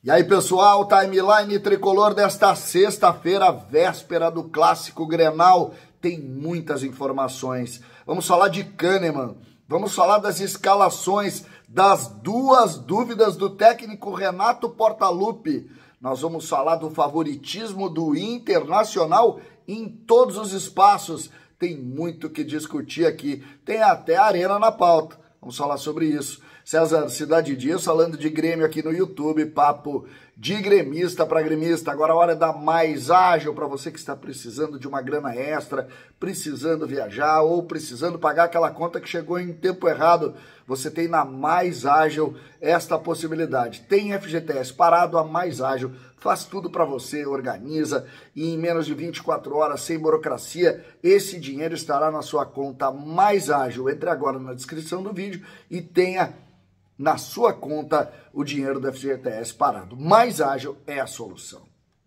E aí, pessoal, timeline tricolor desta sexta-feira, véspera do Clássico Grenal. Tem muitas informações. Vamos falar de Kahneman, vamos falar das escalações, das duas dúvidas do técnico Renato Portaluppi. Nós vamos falar do favoritismo do Internacional em todos os espaços. Tem muito que discutir aqui, tem até arena na pauta. Vamos falar sobre isso. César Cidade Dias falando de Grêmio aqui no YouTube, papo de gremista para gremista. Agora a hora da Mais Ágil para você que está precisando de uma grana extra, precisando viajar ou precisando pagar aquela conta que chegou em tempo errado. Você tem na Mais Ágil esta possibilidade. Tem FGTS parado, a Mais Ágil faz tudo para você, organiza e em menos de 24 horas, sem burocracia, esse dinheiro estará na sua conta Mais Ágil. Entre agora na descrição do vídeo e tenha na sua conta o dinheiro do FGTS parado. Mais Ágil é a solução.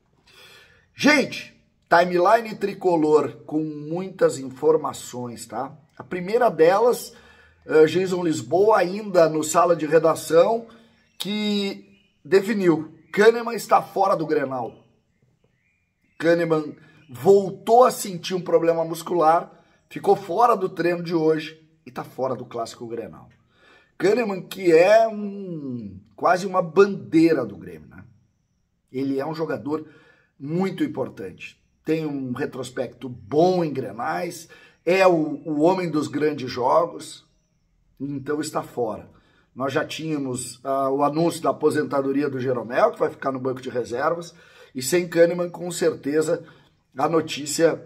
Gente, timeline tricolor com muitas informações, tá? A primeira delas, Jason Lisboa ainda no sala de redação, que definiu, Kahneman está fora do Grenal. Kahneman voltou a sentir um problema muscular, ficou fora do treino de hoje e está fora do Clássico Grenal. Kahneman, que é quase uma bandeira do Grêmio, né? Ele é um jogador muito importante. Tem um retrospecto bom em Grenais, é o homem dos grandes jogos, então está fora. Nós já tínhamos o anúncio da aposentadoria do Jeromel, que vai ficar no banco de reservas, e sem Kahneman, com certeza, a notícia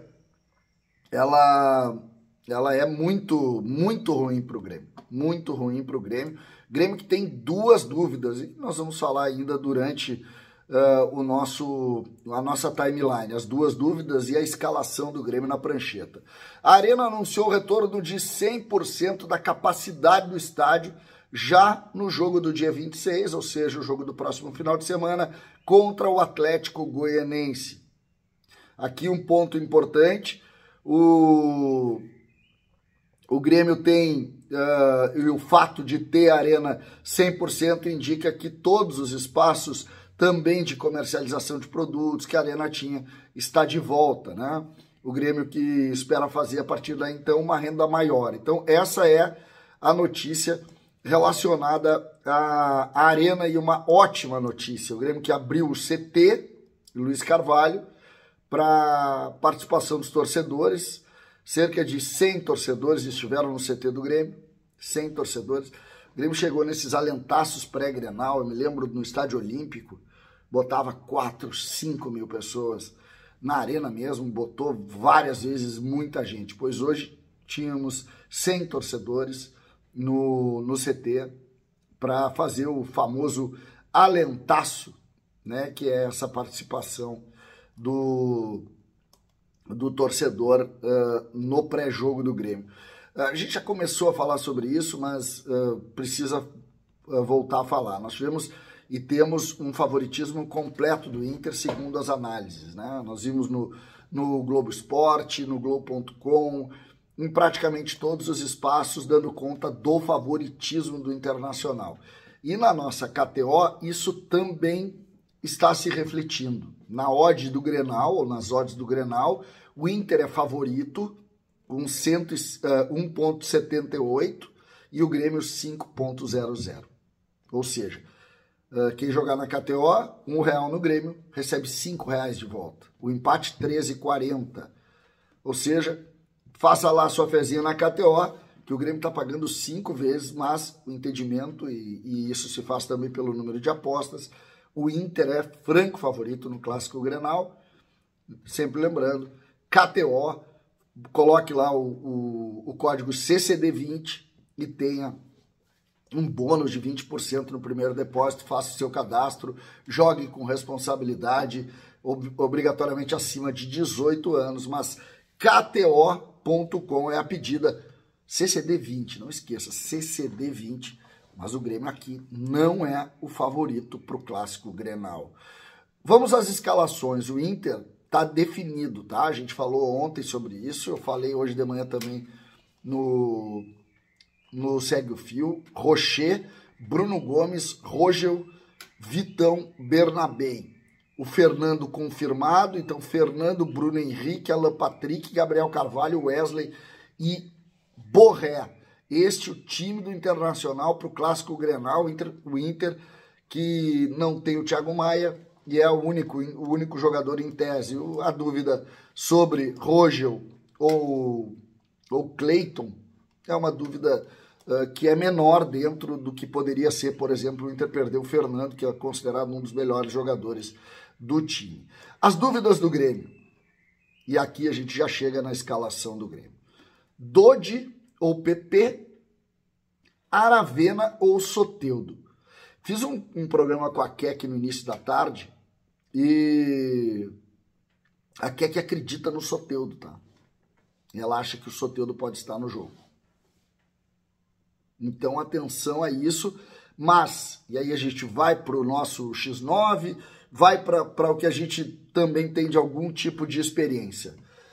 ela é muito ruim para o Grêmio. Muito ruim para o Grêmio. Grêmio que tem duas dúvidas, e nós vamos falar ainda durante a nossa timeline, as duas dúvidas e a escalação do Grêmio na prancheta. A Arena anunciou o retorno de 100% da capacidade do estádio já no jogo do dia 26, ou seja, o jogo do próximo final de semana, contra o Atlético Goianense. Aqui um ponto importante, o Grêmio tem, e o fato de ter a Arena 100% indica que todos os espaços também de comercialização de produtos que a Arena tinha está de volta, né? O Grêmio que espera fazer a partir daí, então, uma renda maior. Então, essa é a notícia relacionada à Arena e uma ótima notícia. O Grêmio que abriu o CT, Luiz Carvalho, para participação dos torcedores. Cerca de 100 torcedores estiveram no CT do Grêmio, 100 torcedores. O Grêmio chegou nesses alentaços pré-Grenal, eu me lembro no Estádio Olímpico, botava 4, 5 mil pessoas. Na Arena mesmo, botou várias vezes muita gente, pois hoje tínhamos 100 torcedores no CT para fazer o famoso alentaço, né, que é essa participação do torcedor no pré-jogo do Grêmio. A gente já começou a falar sobre isso, mas precisa voltar a falar. Nós tivemos e temos um favoritismo completo do Inter, segundo as análises, né? Nós vimos no Globo Esporte, no Globo.com, em praticamente todos os espaços, dando conta do favoritismo do Internacional. E na nossa KTO, isso também está se refletindo. Na odd do Grenal, ou nas odds do Grenal, o Inter é favorito com 1,78 e o Grêmio 5,00. Ou seja, quem jogar na KTO, R$1 no Grêmio, recebe R$5 de volta. O empate, 13,40. Ou seja, faça lá a sua fezinha na KTO, que o Grêmio está pagando 5 vezes, mas o entendimento, e isso se faz também pelo número de apostas, o Inter é franco favorito no Clássico Grenal. Sempre lembrando, KTO, coloque lá o código CCD20 e tenha um bônus de 20% no primeiro depósito, faça o seu cadastro, jogue com responsabilidade, obrigatoriamente acima de 18 anos, mas KTO.com é a pedida CCD20, não esqueça, CCD20, mas o Grêmio aqui não é o favorito para o Clássico Grenal. Vamos às escalações, o Inter está definido, tá? A gente falou ontem sobre isso, eu falei hoje de manhã também no Segue o Fio. Rocher, Bruno Gomes, Rogel, Vitão, Bernabé. O Fernando confirmado, então Fernando, Bruno Henrique, Alan Patrick, Gabriel Carvalho, Wesley e Borré. Este é o time do Internacional para o Clássico Grenal, o Inter que não tem o Thiago Maia e é o único jogador em tese. A dúvida sobre Rogel ou Cleiton é uma dúvida que é menor dentro do que poderia ser, por exemplo, o Inter perder o Fernando, que é considerado um dos melhores jogadores do time. As dúvidas do Grêmio. E aqui a gente já chega na escalação do Grêmio. Dodi ou PP, Aravena ou Soteldo. Fiz um programa com a Kek no início da tarde e a Kek acredita no Soteldo, tá? Ela acha que o Soteldo pode estar no jogo. Então, atenção a isso, mas, e aí a gente vai para o nosso X9, vai para o que a gente também tem de algum tipo de experiência.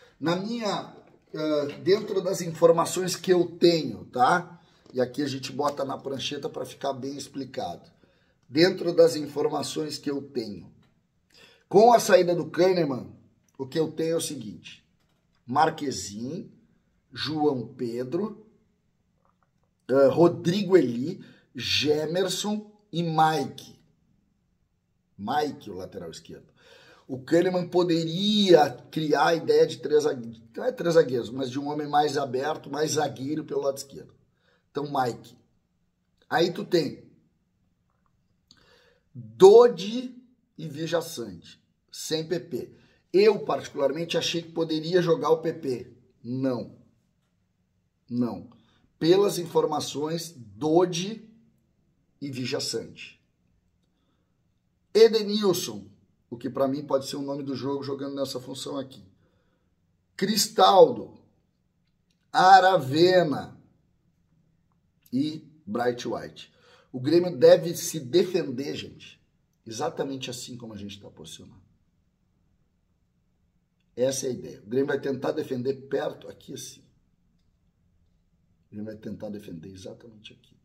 Dentro das informações que eu tenho, tá? E aqui a gente bota na prancheta para ficar bem explicado. Dentro das informações que eu tenho, com a saída do Kahneman, o que eu tenho é o seguinte: Marquezin, João Pedro, Rodrigo Eli, Gemerson e Mike. Mike, o lateral esquerdo. O Kahneman poderia criar a ideia de não é três zagueiros, mas de um homem mais aberto, mais zagueiro pelo lado esquerdo. Então, Mike. Aí tu tem Dodi e Vijaçante, sem PP. Eu, particularmente, achei que poderia jogar o PP. Não. Não. Pelas informações, Dodi e Vijaçante. Edenilson, o que para mim pode ser o nome do jogo jogando nessa função aqui. Cristaldo, Aravena e Bright White. O Grêmio deve se defender, gente, exatamente assim como a gente está posicionado. Essa é a ideia. O Grêmio vai tentar defender perto, aqui assim. O Grêmio vai tentar defender exatamente aqui.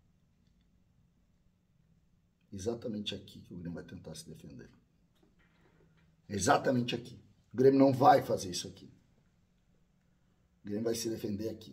Exatamente aqui que o Grêmio vai tentar se defender. Exatamente aqui. O Grêmio não vai fazer isso aqui. O Grêmio vai se defender aqui.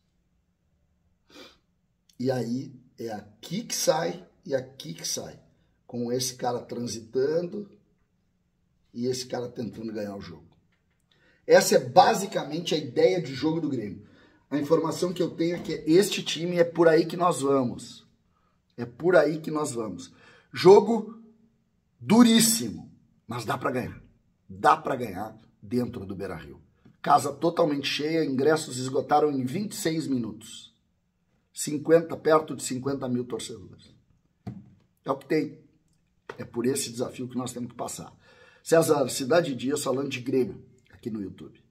E aí é aqui que sai e aqui que sai. Com esse cara transitando e esse cara tentando ganhar o jogo. Essa é basicamente a ideia de jogo do Grêmio. A informação que eu tenho é que este time é por aí que nós vamos. É por aí que nós vamos. Jogo duríssimo, mas dá para ganhar. Dá para ganhar dentro do Beira-Rio. Casa totalmente cheia, ingressos esgotaram em 26 minutos. Perto de 50 mil torcedores. É o que tem. É por esse desafio que nós temos que passar. César, Cidade Dias falando de Grêmio, aqui no YouTube.